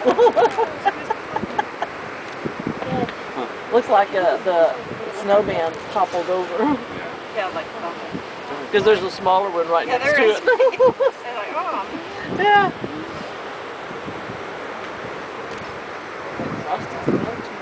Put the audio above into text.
Looks like the snowman toppled over. Yeah, like because there's a smaller one right next to it. Like, oh. Yeah.